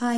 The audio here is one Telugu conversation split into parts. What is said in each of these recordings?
హాయ్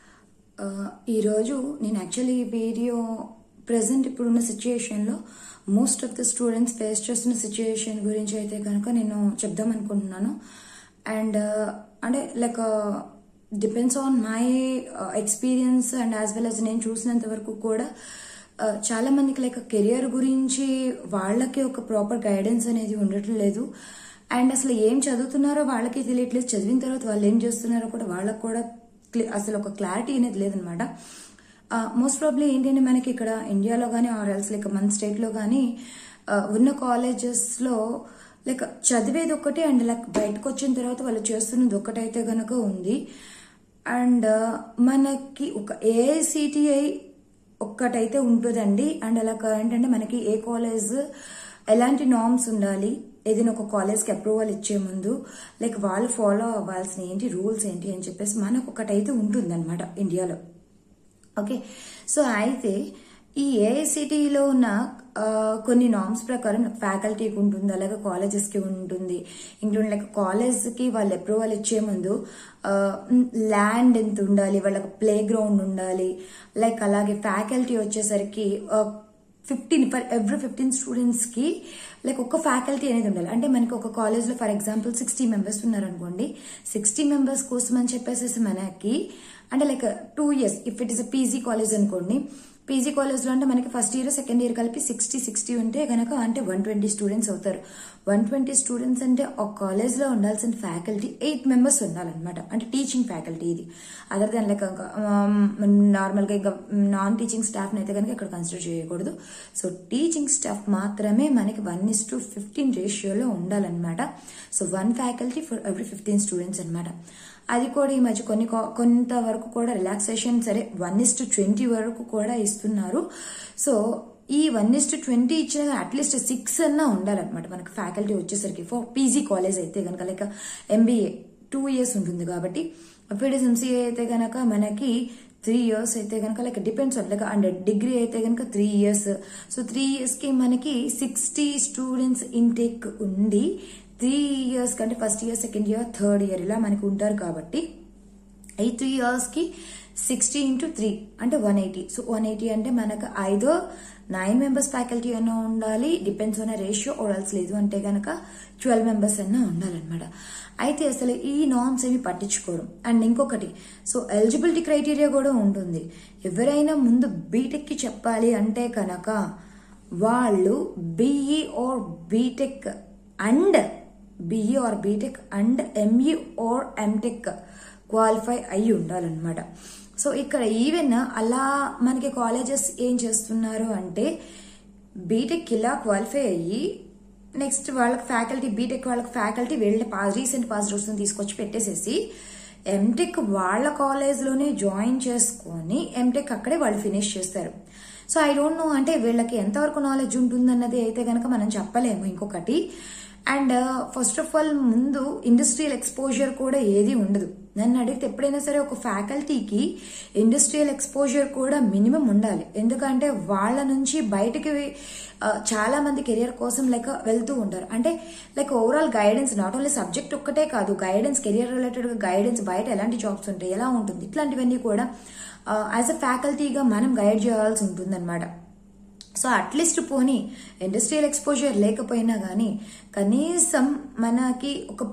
ఈరోజు నేను యాక్చువల్లీ ఈ వీడియో ప్రజెంట్ ఇప్పుడున్న సిచ్యుయేషన్లో most of the students face చేస్తున్న సిచ్యుయేషన్ గురించి అయితే కనుక నేను చెప్దాం అనుకుంటున్నాను. అండ్ అంటే like depends on my experience and as well as నేను చూసినంత వరకు కూడా చాలా మందికి లైక్ కెరియర్ గురించి వాళ్ళకి ఒక ప్రాపర్ గైడెన్స్ అనేది ఉండటం లేదు. అండ్ అసలు ఏం చదువుతున్నారో వాళ్ళకి తెలియట్లేదు, చదివిన తర్వాత వాళ్ళు ఏం చేస్తున్నారో కూడా వాళ్ళకు కూడా అసలు ఒక క్లారిటీ అనేది లేదనమాట. మోస్ట్ ప్రాబ్లీ ఏంటంటే మనకి ఇక్కడ ఇండియాలో కానీ ఆర్ ఎల్స్ లైక్ మన స్టేట్ లో కానీ ఉన్న కాలేజెస్ లో లైక్ చదివేది ఒక్కటే అండ్ లైక్ బయటకు వచ్చిన తర్వాత వాళ్ళు చేస్తున్నది ఒక్కటైతే గనక ఉంది. అండ్ మనకి ఒక ఏఐసిటిఐ ఒక్కటైతే ఉంటుందండి. అండ్ అలా ఏంటంటే మనకి ఏ కాలేజ్ ఎలాంటి నార్మ్స్ ఉండాలి, ఏదైనా ఒక కాలేజ్కి అప్రూవల్ ఇచ్చే ముందు లైక్ వాళ్ళు ఫాలో అవ్వాల్సిన ఏంటి రూల్స్ ఏంటి అని చెప్పేసి మనకు ఒకటైతే ఉంటుందన్నమాట ఇండియాలో. ఓకే, సో అయితే ఈ ఏఐసిటిలో ఉన్న కొన్ని నార్మ్స్ ప్రకారం ఫ్యాకల్టీకి ఉంటుంది, అలాగే కాలేజెస్కి ఉంటుంది. ఇంక్లూడింగ్ లైక్ కాలేజ్కి వాళ్ళు అప్రూవల్ ఇచ్చే ముందు ల్యాండ్ ఎంత ఉండాలి, వాళ్ళకి ప్లే గ్రౌండ్ ఉండాలి, లైక్ అలాగే ఫ్యాకల్టీ వచ్చేసరికి 15 ఫర్ ఎవ్రీ 15 స్టూడెంట్స్ కి లైక్ ఒక ఫ్యాకల్టీ అనేది ఉండాలి. అంటే మనకి ఒక కాలేజ్ లో ఫర్ ఎగ్జాంపుల్ 60 మెంబర్స్ ఉన్నారనుకోండి, 60 మెంబర్స్ కోసం అని చెప్పేసి మనకి అంటే like 2 years if it is PG college అనుకోండి, పీజీ కాలేజ్ లో అంటే మనకి ఫస్ట్ ఇయర్ సెకండ్ ఇయర్ కలిపి 60 ఉంటే గనక అంటే 120 స్టూడెంట్స్ అవుతారు. 120 స్టూడెంట్స్ అంటే ఒక కాలేజ్ లో ఉండాల్సిన ఫ్యాకల్టీ 8 మెంబర్స్ ఉండాలన్నమాట. అంటే టీచింగ్ ఫ్యాకల్టీ ఇది, అదర్ దాన్ లైక్ నార్మల్ గా ఇంకా నాన్ టీచింగ్ స్టాఫ్ అయితే కనుక ఇక్కడ కన్సిడర్ చేయకూడదు. సో టీచింగ్ స్టాఫ్ మాత్రమే మనకి 1:15 రేషియోలో ఉండాలన్నమాట. So 1 faculty for every 15 students అనమాట. అది కూడా ఈ మధ్య కొంత వరకు కూడా రిలాక్సేషన్ సరే 1:20 వరకు కూడా ఇస్తున్నారు. సో ఈ 1:20 ఇచ్చిన అట్లీస్ట్ 6 అన్నా ఉండాలన్నమాట మనకు ఫ్యాకల్టీ వచ్చేసరికి ఫర్ పీజీ కాలేజ్ అయితే కనుక. లైక్ ఎంబీఏ 2 years ఉంటుంది కాబట్టి, ఎఫ్ఐడిఎస్ ఎంసీఏ అయితే కనుక మనకి 3 years అయితే కనుక like depends on like and degree అయితే కనుక 3 years. సో 3 years కి మనకి 60 స్టూడెంట్స్ ఇంటేక్ ఉండి 3 years కంటే first year second year third year ఇలా మనకి ఉంటారు కాబట్టి ఈ 3 years కి 60 into 3 అంటే 180. సో 180 అంటే మనకు ఐదో 9 members ఫ్యాకల్టీ అన్నా ఉండాలి, డిపెండ్స్ ఆన్ రేషియో ఓరల్స్ లేదు అంటే కనుక 12 members అన్నా ఉండాలన్నమాట. అయితే అసలు ఈ నార్మ్స్ ఏమి పట్టించుకోరు. అండ్ ఇంకొకటి, సో ఎలిజిబిలిటీ క్రైటీరియా కూడా ఉంటుంది. ఎవరైనా ముందు బీటెక్ కి చెప్పాలి అంటే కనుక వాళ్ళు BE or BTech and ME or MTech qualify అయ్యి ఉండాలన్నమాట. సో ఇక్కడ ఈవెన్ అలా మనకి కాలేజెస్ ఏం చేస్తున్నారు అంటే బీటెక్ ఇలా క్వాలిఫై అయ్యి నెక్స్ట్ వాళ్ళకి ఫ్యాకల్టీ బీటెక్ వాళ్ళకి ఫ్యాకల్టీ వీళ్ళ రీసెంట్ పాస్ అవుట్స్ తీసుకొచ్చి పెట్టేసేసి ఎంటెక్ వాళ్ళ కాలేజ్లోనే జాయిన్ చేసుకొని ఎంటెక్ అక్కడే వాళ్ళు ఫినిష్ చేస్తారు. సో ఐ డోంట్ నో అంటే వీళ్ళకి ఎంతవరకు నాలెడ్జ్ ఉంటుందన్నది అయితే కనుక మనం చెప్పలేము. ఇంకొకటి, అండ్ ఫస్ట్ ఆఫ్ ఆల్ ముందు ఇండస్ట్రియల్ ఎక్స్పోజర్ కూడా ఏది ఉండదు. నన్ను అడిగితే ఎప్పుడైనా సరే ఒక ఫ్యాకల్టీకి ఇండస్ట్రియల్ ఎక్స్పోజర్ కూడా మినిమం ఉండాలి. ఎందుకంటే వాళ్ళ నుంచి బయటకి చాలా మంది కెరియర్ కోసం లైక్ వెళ్తూ ఉంటారు. అంటే like overall guidance not only subject ఒక్కటే కాదు, గైడెన్స్ కెరియర్ రిలేటెడ్ గైడెన్స్, బయట ఎలాంటి జాబ్స్ ఉంటాయి, ఎలా ఉంటుంది, ఇట్లాంటివన్నీ కూడా యాజ్ అ ఫ్యాకల్టీగా మనం గైడ్ చేయాల్సి ఉంటుంది అనమాట. సో అట్లీస్ట్ పోనీ ఇండస్ట్రియల్ ఎక్స్పోజర్ లేకపోయినా కానీ కనీసం మనకి ఒక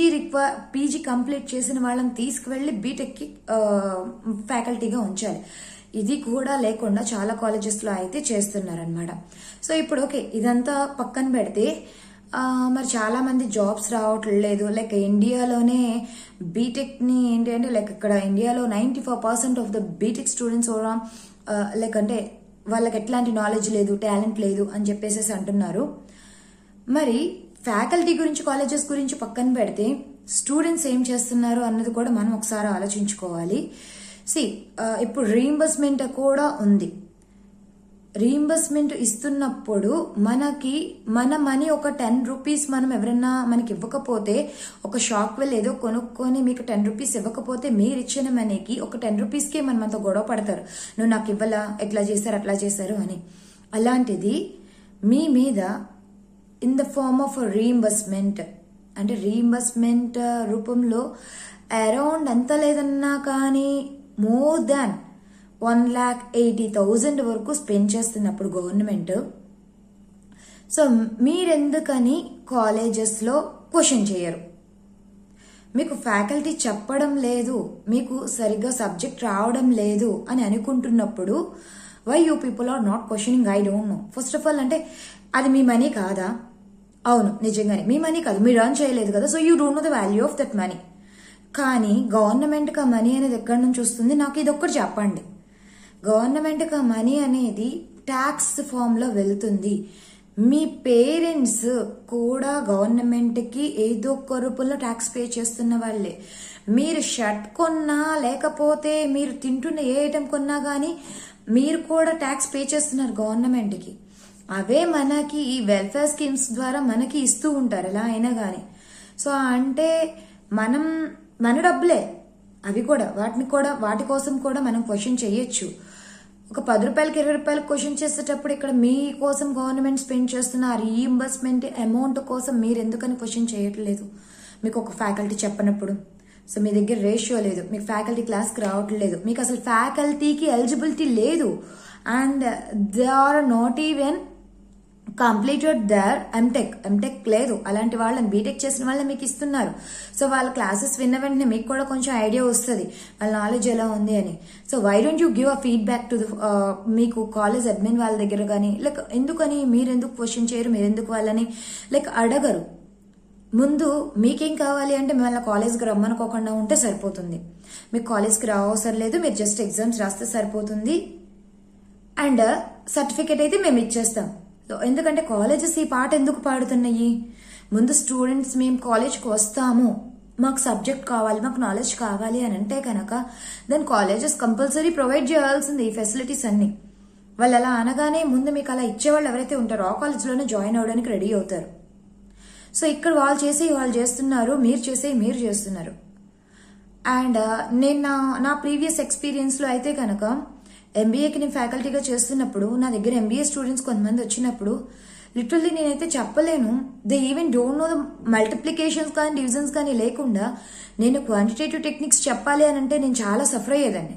పీజీ కంప్లీట్ చేసిన వాళ్ళని తీసుకువెళ్లి బీటెక్కి ఫ్యాకల్టీగా ఉంచాలి. ఇది కూడా లేకుండా చాలా కాలేజెస్ లో అయితే చేస్తున్నారనమాట. సో ఇప్పుడు ఓకే, ఇదంతా పక్కన పెడితే మరి చాలా మంది జాబ్స్ రావట్లేదు. లైక్ ఇండియాలోనే బీటెక్ ని ఏంటి అంటే లైక్ ఇక్కడ ఇండియాలో 94% of the BTech students like అంటే వాళ్ళకి ఎట్లాంటి నాలెడ్జ్ లేదు, టాలెంట్ లేదు అని చెప్పేసి అంటున్నారు. మరి ఫ్యాకల్టీ గురించి కాలేజెస్ గురించి పక్కన పెడితే స్టూడెంట్స్ ఏం చేస్తున్నారు అన్నది కూడా మనం ఒకసారి ఆలోచించుకోవాలి. ఇప్పుడు రీయింబర్స్మెంట్ కూడా ఉంది. రీయింబర్స్మెంట్ ఇస్తున్నప్పుడు మనకి మన మనీ ఒక 10 rupees మనం ఎవరైనా మనకి ఇవ్వకపోతే ఒక షాప్ వెళ్ళి ఏదో కొనుక్కొని మీకు 10 rupees ఇవ్వకపోతే మీరు ఇచ్చిన మనీకి ఒక 10 rupees కే మనతో గొడవ పడతారు, నువ్వు నాకు ఇవ్వలా, ఎట్లా చేశారు అట్లా చేశారు అని. అలాంటిది మీ మీద in the form of reimbursement అంటే రీయింబర్స్మెంట్ రూపంలో అరౌండ్ ఎంత లేదన్నా కానీ మోర్ దాన్ 1,80,000 వరకు స్పెండ్ చేస్తున్నప్పుడు గవర్నమెంట్, సో మీరెందుకని కాలేజెస్లో క్వశ్చన్ చేయరు? మీకు ఫ్యాకల్టీ చెప్పడం లేదు, మీకు సరిగ్గా సబ్జెక్ట్ రావడం లేదు అని అనుకుంటున్నప్పుడు why you people are not questioning? I don't know. First of all అంటే అది మీ మనీ కాదా? అవును, నిజంగానే మీ మనీ కాదు, మీరు రన్ చేయలేదు కదా, so you don't know the value of that money. కానీ గవర్నమెంట్కి ఆ మనీ అనేది ఎక్కడి నుంచి వస్తుంది? నాకు ఇది ఒక్కటి చెప్పండి. గవర్నమెంట్కి ఆ మనీ అనేది ట్యాక్స్ ఫామ్లో వెళ్తుంది. మీ పేరెంట్స్ కూడా గవర్నమెంట్కి ఏదో ఒక రూపంలో ట్యాక్స్ పే చేస్తున్న వాళ్ళే. మీరు షర్ట్ కొన్నా లేకపోతే మీరు తింటున్న ఏ ఐటెం కొన్నా కానీ మీరు కూడా ట్యాక్స్ పే చేస్తున్నారు గవర్నమెంట్కి. అవే మనకి ఈ వెల్ఫేర్ స్కీమ్స్ ద్వారా మనకి ఇస్తూ ఉంటారు ఎలా అయినా కానీ. సో అంటే మన డబ్బులే అవి కూడా, వాటి కోసం కూడా మనం క్వశ్చన్ చేయొచ్చు. ఒక 10 రూపాయలకి 20 రూపాయలకి క్వశ్చన్ చేసేటప్పుడు ఇక్కడ మీ కోసం గవర్నమెంట్ స్పెండ్ చేస్తున్న ఆ రీఇంబర్స్మెంట్ అమౌంట్ కోసం మీరు ఎందుకని క్వశ్చన్ చేయట్లేదు? మీకు ఒక ఫ్యాకల్టీ చెప్పనప్పుడు, సో మీ దగ్గర రేషియో లేదు, మీకు ఫ్యాకల్టీ క్లాస్కి రావట్లేదు, మీకు అసలు ఫ్యాకల్టీకి ఎలిజిబిలిటీ లేదు, and they are not even completed their MTech లేదు, అలాంటి వాళ్ళని బీటెక్ చేసిన వాళ్ళని మీకు ఇస్తున్నారు. సో వాళ్ళ క్లాసెస్ విన్న వెంటనే మీకు కూడా కొంచెం ఐడియా వస్తుంది వాళ్ళ నాలెడ్జ్ ఎలా ఉంది అని. So why don't you give a feedback to మీకు కాలేజ్ అడ్మిన్ వాళ్ళ దగ్గర కానీ, లైక్ ఎందుకని మీరెందుకు క్వశ్చన్ చేయరు, మీరెందుకు వాళ్ళని లైక్ అడగరు? ముందు మీకేం కావాలి అంటే మిమ్మల్ని కాలేజ్కి రమ్మనుకోకుండా ఉంటే సరిపోతుంది. మీకు కాలేజ్కి రావసరం లేదు, మీరు జస్ట్ ఎగ్జామ్స్ రాస్తే సరిపోతుంది, అండ్ సర్టిఫికేట్ అయితే మేము ఇచ్చేస్తాం. ఎందుకంటే కాలేజెస్ ఈ పాట ఎందుకు పాడుతున్నాయి? ముందు స్టూడెంట్స్ మేము కాలేజ్కి వస్తాము, మాకు సబ్జెక్ట్ కావాలి, మాకు నాలెడ్జ్ కావాలి అని అంటే కనుక దెన్ కాలేజెస్ కంపల్సరీ ప్రొవైడ్ చేయాల్సింది ఈ ఫెసిలిటీస్ అన్ని. వాళ్ళు అలా అనగానే ముందు మీకు అలా ఇచ్చేవాళ్ళు ఎవరైతే ఉంటారో ఆ కాలేజ్లోనే జాయిన్ అవడానికి రెడీ అవుతారు. సో ఇక్కడ వాళ్ళు చేస్తున్నారు, మీరు చేస్తున్నారు. అండ్ నేను నా ప్రీవియస్ ఎక్స్పీరియన్స్లో అయితే కనుక ఎంబీఏకి నేను ఫ్యాకల్టీగా చేస్తున్నప్పుడు నా దగ్గర ఎంబీఏ స్టూడెంట్స్ కొంతమంది వచ్చినప్పుడు లిటరల్లీ నేనైతే చెప్పలేను, they even don't know the multiplications కానీ డివిజన్స్ కానీ లేకుండా నేను క్వాంటిటేటివ్ టెక్నిక్స్ చెప్పాలి అని అంటే నేను చాలా సఫర్ అయ్యేదాన్ని.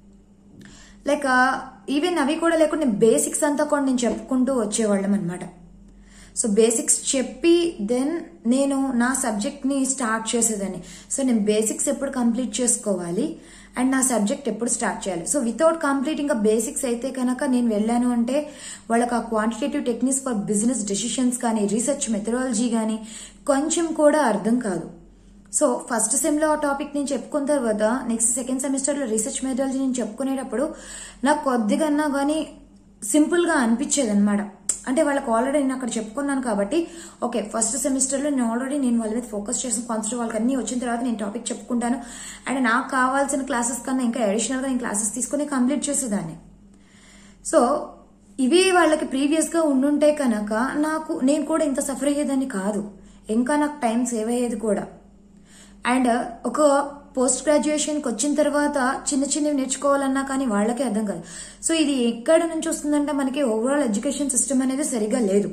లైక్ ఈవెన్ అవి కూడా లేకుండా బేసిక్స్ అంతా కూడా నేను చెప్పుకుంటూ వచ్చేవాళ్ళం అనమాట. సో బేసిక్స్ చెప్పి దెన్ నేను నా సబ్జెక్ట్ని స్టార్ట్ చేసేదాన్ని. సో నేను బేసిక్స్ ఎప్పుడు కంప్లీట్ చేసుకోవాలి అండ్ నా సబ్జెక్ట్ ఎప్పుడు స్టార్ట్ చేయాలి. సో వితౌట్ కంప్లీటింగ్ బేసిక్స్ అయితే కనుక నేను వెళ్ళాను అంటే వాళ్ళకి ఆ quantitative techniques for business decisions కానీ రీసెర్చ్ మెథడాలజీ కానీ కొంచెం కూడా అర్థం కాదు. సో ఫస్ట్ సెమ్లో ఆ టాపిక్ నేను చెప్పుకున్న తర్వాత నెక్స్ట్ సెకండ్ సెమిస్టర్లో రీసెర్చ్ మెథడాలజీ నేను చెప్పుకునేటప్పుడు నాకు కొద్దిగా కానీ సింపుల్గా అనిపించేది అనమాట. అంటే వాళ్ళకి ఆల్రెడీ నేను అక్కడ చెప్పుకున్నాను కాబట్టి ఓకే ఫస్ట్ సెమిస్టర్లో నేను వాళ్ళ మీద ఫోకస్ చేసిన కాన్సెప్ట్ వాళ్ళకి అన్ని వచ్చిన తర్వాత నేను టాపిక్ చెప్పుకుంటాను అండ్ నాకు కావాల్సిన క్లాసెస్ కన్నా ఇంకా అడిషనల్గా నేను క్లాసెస్ తీసుకుని కంప్లీట్ చేసేదాన్ని. సో ఇవే వాళ్ళకి ప్రీవియస్గా ఉండుంటే కనుక నేను కూడా ఇంత సఫర్ అయ్యేదాన్ని కాదు, ఇంకా నాకు టైం సేవ్ అయ్యేది కూడా. అండ్ ఒక పోస్ట్ గ్రాడ్యుయేషన్కి వచ్చిన తర్వాత చిన్నవి నేర్చుకోవాలన్నా కానీ వాళ్ళకే అర్థం కాదు. సో ఇది ఎక్కడ నుంచి వస్తుందంటే మనకి ఓవరాల్ ఎడ్యుకేషన్ సిస్టమ్ అనేది సరిగా లేదు.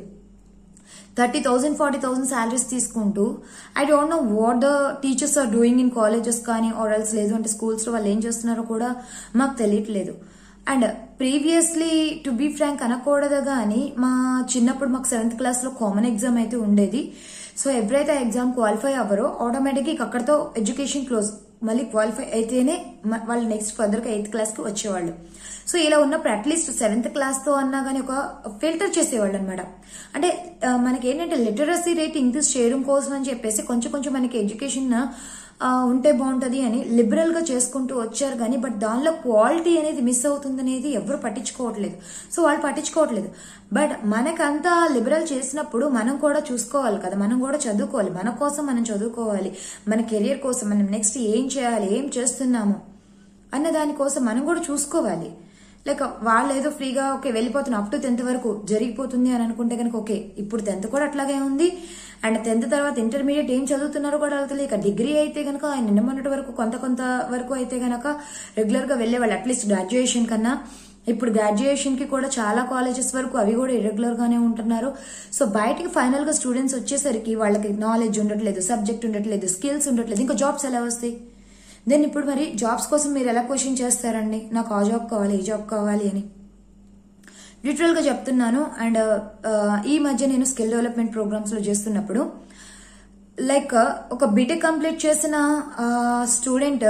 30,000 40,000 శాలరీస్ తీసుకుంటూ I don't know what the teachers are doing in colleges కానీ ఆర్ ఎల్స్ లేదు అంటే స్కూల్స్లో వాళ్ళు ఏం చేస్తున్నారో కూడా మాకు తెలియట్లేదు. And previously to be frank అనకూడదు కానీ మా చిన్నప్పుడు మాకు 7th క్లాస్లో కామన్ ఎగ్జామ్ అయితే ఉండేది. సో ఎవరైతే ఎగ్జామ్ క్వాలిఫై అవ్వరో ఆటోమేటిక్గా అక్కడతో ఎడ్యుకేషన్ క్లోజ్. మళ్ళీ క్వాలిఫై అయితేనే వాళ్ళు నెక్స్ట్ ఫర్దర్గా 8th క్లాస్కి వచ్చేవాళ్ళు. సో ఇలా ఉన్నప్పుడు అట్లీస్ట్ 7th క్లాస్తో అన్నా కానీ ఒక ఫిల్టర్ చేసేవాళ్ళు అనమాట. అంటే మనకి ఏంటంటే లిటరసీ రేట్ ఇంక్రీజ్ చేయడం కోసం అని చెప్పేసి కొంచెం మనకి ఎడ్యుకేషన్ ఉంటే బాగుంటుంది అని లిబరల్ గా చేసుకుంటూ వచ్చారు కానీ బట్ దానిలో క్వాలిటీ అనేది మిస్ అవుతుంది అనేది ఎవరు పట్టించుకోవట్లేదు. సో వాళ్ళు పట్టించుకోవట్లేదు. బట్ మనకంతా లిబరల్ చేసినప్పుడు మనం కూడా చూసుకోవాలి కదా, మనం కూడా చదువుకోవాలి, మన కోసం మనం చదువుకోవాలి, మన కెరియర్ కోసం మనం నెక్స్ట్ ఏం చేయాలి, ఏం చేస్తున్నాము అన్న దానికోసం మనం కూడా చూసుకోవాలి. లైక్ వాళ్ళు ఏదో ఫ్రీగా ఓకే వెళ్ళిపోతున్నాం అప్ టు 10th వరకు జరిగిపోతుంది అని అనుకుంటే కనుక ఓకే ఇప్పుడు 10th కూడా అట్లాగే ఉంది అండ్ 10th తర్వాత ఇంటర్మీడియట్ ఏం చదువుతున్నారో కూడా అవుతుంది. ఇక డిగ్రీ అయితే కనుక నిన్న మొన్నటి వరకు కొంత వరకు అయితే కనుక రెగ్యులర్ గా వెళ్లేవాళ్ళు అట్లీస్ట్ గ్రాడ్యుయేషన్ కన్నా. ఇప్పుడు గ్రాడ్యుయేషన్ కి కూడా చాలా కాలేజెస్ వరకు అవి కూడా ఇరెగ్యులర్ గానే ఉంటున్నారు. సో బయటికి ఫైనల్ గా స్టూడెంట్స్ వచ్చేసరికి వాళ్ళకి నాలెడ్జ్ ఉండట్లేదు, సబ్జెక్ట్ ఉండట్లేదు, స్కిల్స్ ఉండట్లేదు, ఇంకా జాబ్స్ ఎలా వస్తాయి? దెన్ ఇప్పుడు మరి జాబ్స్ కోసం మీరు ఎలా క్వశ్చన్ చేస్తారండి, నాకు ఆ జాబ్ కావాలి ఈ జాబ్ కావాలి అని. లిటరల్ గా చెప్తున్నాను. అండ్ ఈ మధ్య నేను స్కిల్ డెవలప్మెంట్ ప్రోగ్రామ్స్ లో చేస్తున్నప్పుడు లైక్ ఒక బీటెక్ కంప్లీట్ చేసిన స్టూడెంట్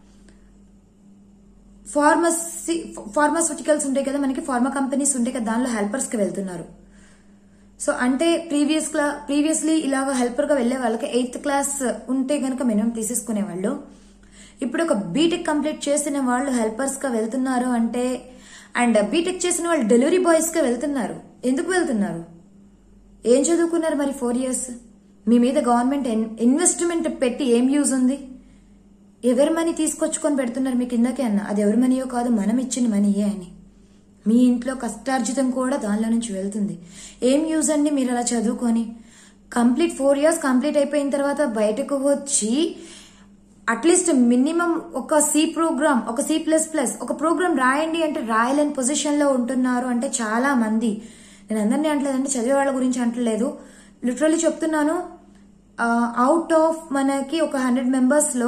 ఫార్మాస్యూటికల్స్ ఉంటాయి కదా మనకి, ఫార్మా కంపెనీస్ ఉంటాయి కదా, దానిలో హెల్పర్స్ కి వెళ్తున్నారు. సో అంటే ప్రీవియస్లీ ఇలాగ హెల్పర్ గా వెళ్లే వాళ్ళకి 8th క్లాస్ ఉంటే గనక మినిమం తీసేసుకునే వాళ్ళు. ఇప్పుడు ఒక బీటెక్ కంప్లీట్ చేసిన వాళ్ళు హెల్పర్స్ గా వెళ్తున్నారు అంటే, అండ్ బీటెక్ చేసిన వాళ్ళు డెలివరీ బాయ్స్ గా వెళ్తున్నారు. ఎందుకు వెళ్తున్నారు? ఏం చదువుకున్నారు మరి 4 years? మీ మీద గవర్నమెంట్ ఇన్వెస్ట్మెంట్ పెట్టి ఏం యూజ్ ఉంది? ఎవరి మనీ తీసుకొచ్చుకొని పెడుతున్నారు మీకు? ఇందాకే అన్న అది ఎవరి మనీయో కాదు, మనం ఇచ్చిన మనీయే అని. మీ ఇంట్లో కష్టార్జితం కూడా దానిలో నుంచి వెళ్తుంది. ఏం యూజ్ అండి మీరు అలా చదువుకొని? కంప్లీట్ 4 years కంప్లీట్ అయిపోయిన తర్వాత బయటకు వచ్చి అట్లీస్ట్ మినిమం ఒక ఒక C++, ఒక ప్రోగ్రామ్ రాయండి అంటే రాయలేని పొజిషన్ లో ఉంటున్నారు అంటే చాలా మంది. నేను అందరినీ అంటలేదంటే చదివే వాళ్ళ గురించి అంటలేదు, లిటరల్లీ చెప్తున్నాను. అవుట్ ఆఫ్ మనకి ఒక 100 members లో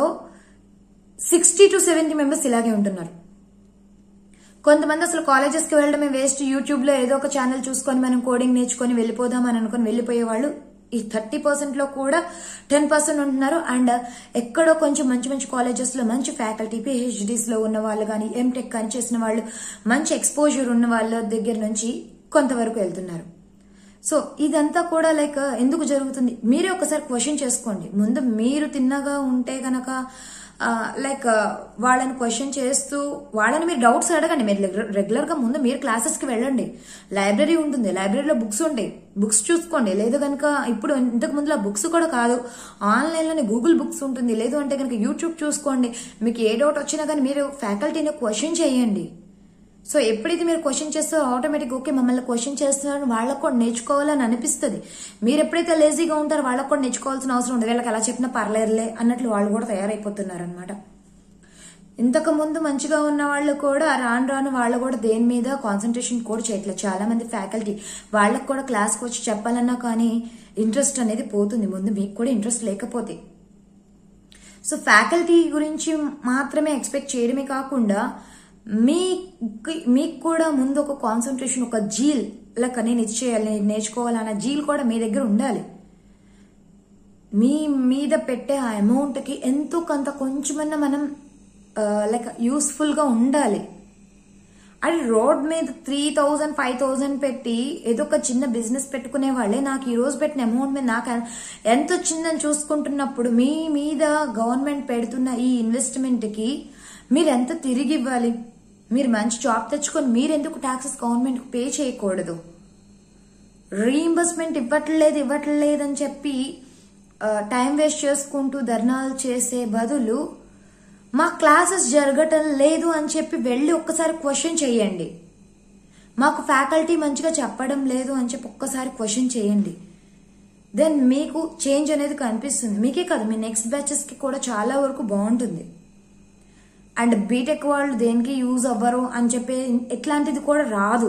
60 to 70 members ఇలాగే ఉంటున్నారు. కొంతమంది అసలు కాలేజెస్ కి వెళ్ళడమే వేస్ట్, యూట్యూబ్ లో ఏదో ఒక ఛానల్ చూసుకొని మనం కోడింగ్ నేర్చుకొని వెళ్ళిపోదాం అని అనుకుని వెళ్ళిపోయే వాళ్ళు ఈ 30% లో కూడా 10% ఉంటున్నారు. అండ్ ఎక్కడో కొంచెం మంచి మంచి కాలేజెస్ లో మంచి ఫ్యాకల్టీ, PhDs లో ఉన్న వాళ్ళు కానీ, MTech కానీ చేసిన వాళ్ళు, మంచి ఎక్స్పోజర్ ఉన్న వాళ్ళ దగ్గర నుంచి కొంతవరకు వెళ్తున్నారు. సో ఇదంతా కూడా లైక్ ఎందుకు జరుగుతుంది మీరే ఒకసారి క్వశ్చన్ చేసుకోండి. ముందు మీరు తిన్నగా ఉంటే గనక లైక్ వాళ్ళని క్వశ్చన్ చేస్తూ వాళ్ళని మీరు డౌట్స్ అడగండి. మీరు రెగ్యులర్ గా ముందు మీరు క్లాసెస్ కి వెళ్ళండి. లైబ్రరీ ఉంటుంది, లైబ్రరీలో బుక్స్ ఉంటాయి, బుక్స్ చూసుకోండి. లేదు కనుక ఇప్పుడు ఇంతకు ముందులో బుక్స్ కూడా కాదు, ఆన్లైన్ లోనే గూగుల్ బుక్స్ ఉంటుంది. లేదు అంటే కనుక యూట్యూబ్ చూసుకోండి. మీకు ఏ డౌట్ వచ్చినా కానీ మీరు ఫ్యాకల్టీని క్వశ్చన్ చేయండి. సో ఎప్పుడైతే మీరు క్వశ్చన్ చేస్తే ఆటోమేటిక్ ఓకే మమ్మల్ని క్వశ్చన్ చేస్తున్నారని వాళ్ళకు కూడా నేర్చుకోవాలని అనిపిస్తుంది. మీరు ఎప్పుడైతే లేజీగా ఉంటారో వాళ్ళకు కూడా నేర్చుకోవాల్సిన అవసరం ఉండదు. వీళ్ళకి ఎలా చెప్పినా పర్లేదులే అన్నట్లు వాళ్ళు కూడా తయారైపోతున్నారు అనమాట. ఇంతకు ముందు మంచిగా ఉన్న వాళ్ళు కూడా రాను రాను వాళ్ళు కూడా దేని మీద కాన్సన్ట్రేషన్ కూడా చేయట్లేదు. చాలా మంది ఫ్యాకల్టీ వాళ్ళకు కూడా క్లాస్కి వచ్చి చెప్పాలన్నా కానీ ఇంట్రెస్ట్ అనేది పోతుంది. ముందు మీకు కూడా ఇంట్రెస్ట్ లేకపోతే. సో ఫ్యాకల్టీ గురించి మాత్రమే ఎక్స్పెక్ట్ చేయడమే కాకుండా మీకు కూడా ముందు ఒక కాన్సన్ట్రేషన్, ఒక జీల్ లెక్క నేను ఇది చేయాలి, నేను నేర్చుకోవాలన్న జీల్ కూడా మీ దగ్గర ఉండాలి. మీ మీద పెట్టే ఆ అమౌంట్ కి ఎంతో కొంత కొంచెమన్నా మనం లైక్ యూస్ఫుల్ గా ఉండాలి. అది రోడ్ మీద 3000 5000 పెట్టి ఏదో ఒక చిన్న బిజినెస్ పెట్టుకునే వాళ్ళే నాకు ఈ రోజు పెట్టిన అమౌంట్ మీద నాకు ఎంత వచ్చిందని చూసుకుంటున్నప్పుడు మీ మీద గవర్నమెంట్ పెడుతున్న ఈ ఇన్వెస్ట్మెంట్ కి మీరు ఎంత తిరిగి ఇవ్వాలి? మీరు మంచి జాబ్ తెచ్చుకొని మీరెందుకు ట్యాక్సెస్ గవర్నమెంట్ కు పే చేయకూడదు? రీఇంబర్స్మెంట్ ఇవ్వట్లేదు అని చెప్పి టైం వేస్ట్ చేసుకుంటూ ధర్నాలు చేసే బదులు మా క్లాసెస్ జరగటం లేదు అని చెప్పి వెళ్ళి ఒక్కసారి క్వశ్చన్ చేయండి. మాకు ఫ్యాకల్టీ మంచిగా చెప్పడం లేదు అని చెప్పి ఒక్కసారి క్వశ్చన్ చేయండి. దెన్ మీకు చేంజ్ అనేది కనిపిస్తుంది. మీకే కాదు మీ నెక్స్ట్ బ్యాచెస్ కి కూడా చాలా వరకు బాగుంటుంది. అండ్ బీటెక్ వాళ్ళు దేనికి యూజ్ అవ్వరు అని చెప్పి ఎట్లాంటిది కూడా రాదు.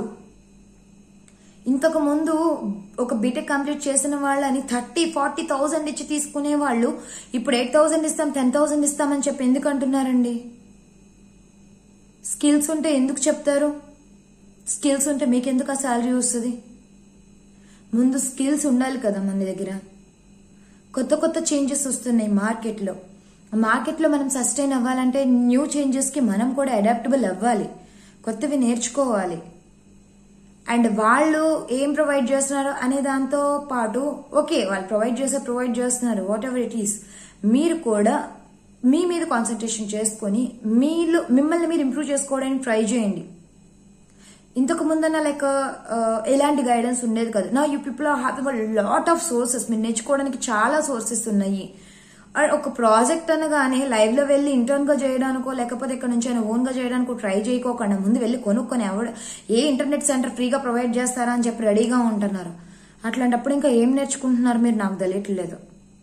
ఇంతకు ముందు ఒక బీటెక్ కంప్లీట్ చేసిన వాళ్ళని 30,000-40,000 ఇచ్చి తీసుకునే వాళ్ళు ఇప్పుడు 8,000 ఇస్తాం 10,000 ఇస్తామని చెప్పి ఎందుకు అంటున్నారండి? స్కిల్స్ ఉంటే ఎందుకు చెప్తారు? స్కిల్స్ ఉంటే మీకు ఎందుకు ఆ శాలరీ వస్తుంది? ముందు స్కిల్స్ ఉండాలి కదా మన దగ్గర. కొత్త చేంజెస్ వస్తున్నాయి మార్కెట్లో మనం సస్టైన్ అవ్వాలంటే న్యూ చేంజెస్ కి మనం కూడా అడాప్టబుల్ అవ్వాలి, కొత్తవి నేర్చుకోవాలి. అండ్ వాళ్ళు ఏం ప్రొవైడ్ చేస్తున్నారు అనే దాంతో పాటు ఓకే వాళ్ళు ప్రొవైడ్ చేస్తున్నారు వాట్ ఎవర్ ఇట్ ఈస్, మీరు కూడా మీ మీద కాన్సన్ట్రేషన్ చేసుకొని మిమ్మల్ని మీరు ఇంప్రూవ్ చేసుకోవడానికి ట్రై చేయండి. ఇంతకు ముందన్న లైక్ ఎలాంటి గైడెన్స్ ఉండేది కదా. నా you people are having lot of sources, మీరు నేర్చుకోవడానికి చాలా సోర్సెస్ ఉన్నాయి. ఒక ప్రాజెక్ట్ అనగానే లైవ్ లో వెళ్లి ఇంటర్న్ గా చేయడానికో లేకపోతే ఇక్కడ నుంచి అయినా ఓన్ గా చేయడానికో ట్రై చేయకోకుండా ముందు వెళ్లి కొనుక్కొని ఏ ఇంటర్నెట్ సెంటర్ ఫ్రీగా ప్రొవైడ్ చేస్తారా అని చెప్పి రెడీగా ఉంటున్నారు. అట్లాంటప్పుడు ఇంకా ఏం నేర్చుకుంటున్నారు మీరు నాకు తెలియట్లేదు.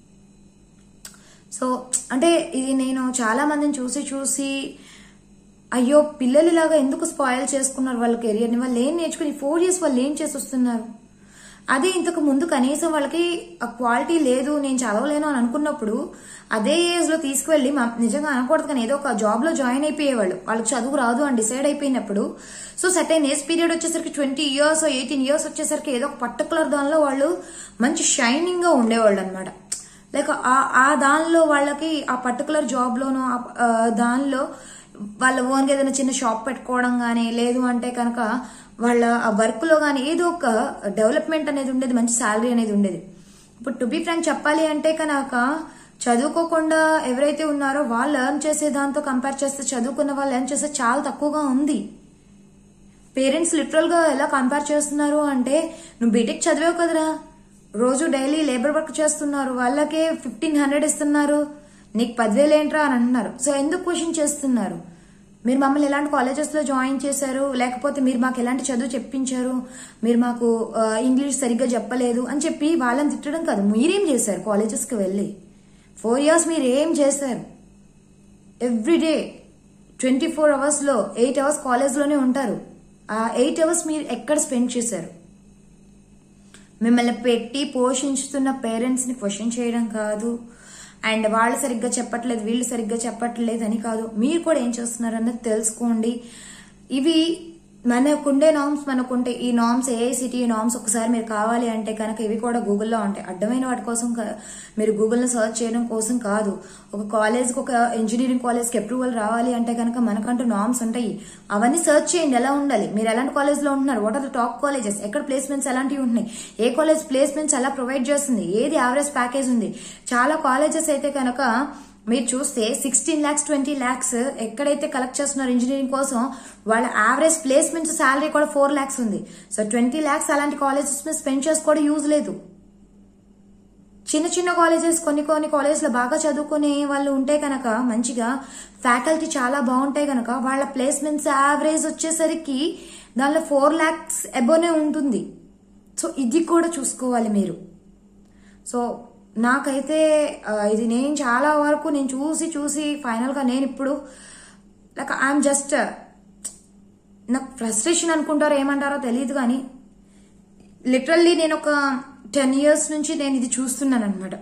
సో అంటే ఇది నేను చాలా మందిని చూసి అయ్యో పిల్లలు ఇలాగా ఎందుకు స్పాయిల్ చేసుకున్నారు వాళ్ళ కెరియర్ ని, వాళ్ళు ఏం నేర్చుకుని 4 years వాళ్ళు ఏం చేసి వస్తున్నారు? అదే ఇంతకు ముందు కనీసం వాళ్ళకి ఆ క్వాలిటీ లేదు, నేను చదవలేను అని అనుకున్నప్పుడు అదే ఏజ్ లో తీసుకువెళ్లి నిజంగా అనకూడదు కానీ ఏదో ఒక జాబ్ లో జాయిన్ అయిపోయేవాళ్ళు. వాళ్ళకి చదువు రాదు అని డిసైడ్ అయిపోయినప్పుడు సో సర్టైన్ ఏజ్ పీరియడ్ వచ్చేసరికి 20 years 18 years వచ్చేసరికి ఏదో ఒక పర్టికులర్ దానిలో వాళ్ళు మంచి షైనింగ్ గా ఉండేవాళ్ళు అనమాట. లైక్ ఆ దానిలో వాళ్ళకి ఆ పర్టికులర్ జాబ్ లోనో దానిలో వాళ్ళ ఓన్ గా ఏదైనా చిన్న షాప్ పెట్టుకోవడం గానీ, లేదు అంటే కనుక వాళ్ళ ఆ వర్క్ లో గానీ ఏదో ఒక డెవలప్మెంట్ అనేది ఉండేది, మంచి శాలరీ అనేది ఉండేది. ఇప్పుడు టు బి ఫ్రాంక్ చెప్పాలి అంటే కనుక చదువుకోకుండా ఎవరైతే ఉన్నారో వాళ్ళు ఎర్న్ చేసే దాంతో కంపేర్ చేస్తే చదువుకున్న వాళ్ళు ఎర్న్ చేస్తే చాలా తక్కువగా ఉంది. పేరెంట్స్ లిటరల్ గా ఎలా కంపేర్ చేస్తున్నారు అంటే, నువ్వు బీటెక్ చదివావు కదరా, రోజు డైలీ లేబర్ వర్క్ చేస్తున్నారు, వాళ్ళకే 1500 ఇస్తున్నారు, నీకు 10,000 ఏంట్రా అని అంటున్నారు. సో ఎందుకు క్వశ్చన్ చేస్తున్నారు? మీరు మమ్మల్ని ఎలాంటి కాలేజెస్ లో జాయిన్ చేశారు, లేకపోతే మీరు మాకు ఎలాంటి చదువు చెప్పించారు, మీరు మాకు ఇంగ్లీష్ సరిగ్గా చెప్పలేదు అని చెప్పి వాళ్ళని తిట్టడం కాదు. మీరేం చేశారు కాలేజెస్ కి వెళ్ళి? 4 years మీరు ఏం చేశారు? ఎవ్రీడే 24 hours లో 8 hours కాలేజ్ లోనే ఉంటారు. ఆ 8 hours మీరు ఎక్కడ స్పెండ్ చేశారు? మిమ్మల్ని పెట్టి పోషించుతున్న పేరెంట్స్ ని క్వశ్చన్ చేయడం కాదు, అండ్ వాళ్ళు సరిగ్గా చెప్పట్లేదు, వీళ్ళు సరిగ్గా చెప్పట్లేదు అని కాదు. మీరు కూడా ఏం చేస్తున్నారు అన్నది తెలుసుకోండి. ఇవి మనకుండే నార్మ్స్, మనకుంటే ఈ నార్మ్స్ ఏఐసిటి నార్మ్స్ ఒకసారి మీరు కావాలి అంటే కనుక ఇవి కూడా గూగుల్లో ఉంటాయి. అడ్డమైన వాటి కోసం మీరు గూగుల్లో సర్చ్ చేయడం కోసం కాదు. ఒక కాలేజ్కి, ఒక ఇంజనీరింగ్ కాలేజ్కి అప్రూవల్ రావాలి అంటే కనుక మనకంటూ నార్మ్స్ ఉంటాయి. అవన్నీ సర్చ్ చేయండి, ఎలా ఉండాలి, మీరు ఎలాంటి కాలేజ్లో ఉంటున్నారు, what are the top colleges, ఎక్కడ ప్లేస్మెంట్స్ ఎలాంటివి ఉంటున్నాయి, ఏ కాలేజ్ ప్లేస్మెంట్స్ ఎలా ప్రొవైడ్ చేస్తుంది, ఏది యావరేజ్ ప్యాకేజ్ ఉంది. చాలా కాలేజెస్ అయితే కనుక మీరు చూస్తే 16 lakhs 20 lakhs ఎక్కడైతే కలెక్ట్ చేస్తున్నారు ఇంజనీరింగ్ కోసం, వాళ్ళ యావరేజ్ ప్లేస్మెంట్స్ శాలరీ కూడా 4 lakhs ఉంది. సో 20 lakhs అలాంటి కాలేజెస్ మీద స్పెండ్ చేసి కూడా యూజ్ లేదు. చిన్న చిన్న కాలేజెస్, కొన్ని కాలేజ్ లో బాగా చదువుకునే వాళ్ళు ఉంటే కనుక, మంచిగా ఫ్యాకల్టీ చాలా బాగుంటాయి కనుక వాళ్ళ ప్లేస్మెంట్స్ యావరేజ్ వచ్చేసరికి దానిలో 4 lakhs అబోనే ఉంటుంది. సో ఇది కూడా చూసుకోవాలి మీరు. సో నాకైతే ఇది నేను చాలా వరకు నేను చూసి ఫైనల్ గా నేను ఇప్పుడు లైక్ ఐఎమ్ జస్ట్, నాకు ఫ్రస్ట్రేషన్ అనుకుంటారో ఏమంటారో తెలియదు కానీ లిటరల్లీ నేను ఒక 10 years నుంచి నేను ఇది చూస్తున్నాను అనమాట.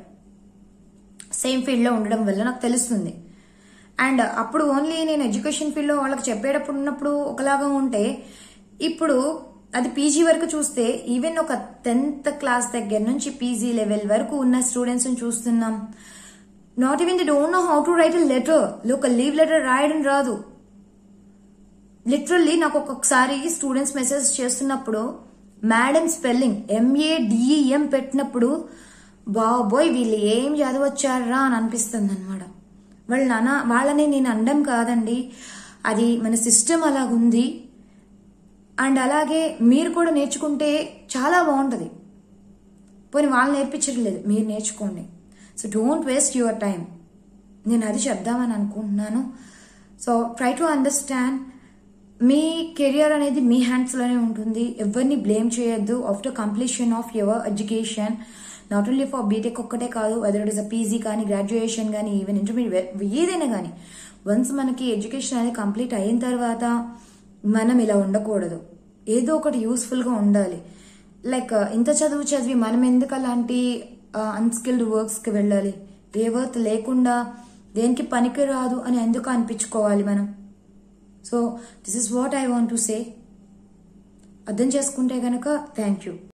సేమ్ ఫీల్డ్ లో ఉండడం వల్ల నాకు తెలుస్తుంది. అండ్ అప్పుడు ఓన్లీ నేను ఎడ్యుకేషన్ ఫీల్డ్ లో వాళ్ళకి చెప్పేటప్పుడు ఉన్నప్పుడు ఒకలాగా ఉంటే, ఇప్పుడు అది పీజీ వరకు చూస్తే ఈవెన్ ఒక 10th class దగ్గర నుంచి పీజీ లెవెల్ వరకు ఉన్న స్టూడెంట్స్ ని చూస్తున్నాం. Not even they don't know how to write a letter. ఒక లీవ్ లెటర్ రాయడం రాదు. లిటరల్లీ నాకు ఒక్కొక్కసారి స్టూడెంట్స్ మెసేజ్ చేస్తున్నప్పుడు మేడం స్పెల్లింగ్ MADEM పెట్టినప్పుడు బాబోయ్ వీళ్ళు ఏం చదవచ్చారా అని అనిపిస్తుంది అనమాట. వాళ్ళని నేను అనడం కాదండి, అది మన సిస్టమ్ అలాగుంది. అండ్ అలాగే మీరు కూడా నేర్చుకుంటే చాలా బాగుంటుంది. పోనీ వాళ్ళు నేర్పించట్లేదు, మీరు నేర్చుకోండి. So don't waste your time. నేను అది చెప్దామని అనుకుంటున్నాను. సో ట్రై టు అండర్స్టాండ్, మీ కెరియర్ అనేది మీ హ్యాండ్స్ లోనే ఉంటుంది. ఎవరిని బ్లేమ్ చేయొద్దు after completion of your education. Not only for BTech ఒక్కటే కాదు, whether it is a PG కానీ, గ్రాడ్యుయేషన్ కానీ, ఈవెన్ ఇంటర్మీడియట్, ఏదైనా కానీ వన్స్ మనకి ఎడ్యుకేషన్ అనేది కంప్లీట్ అయిన తర్వాత మనం ఇలా ఉండకూడదు. ఏదో ఒకటి యూస్ఫుల్ గా ఉండాలి. లైక్ ఇంత చదివి మనం ఎందుకు అలాంటి అన్స్కిల్డ్ వర్క్స్ కి వెళ్ళాలి? ఏ వర్త్ లేకుండా దేనికి పనికి రాదు అని ఎందుకు అనిపించుకోవాలి మనం? So this is what I want to say. అర్థం చేసుకుంటే గనక థ్యాంక్ యూ.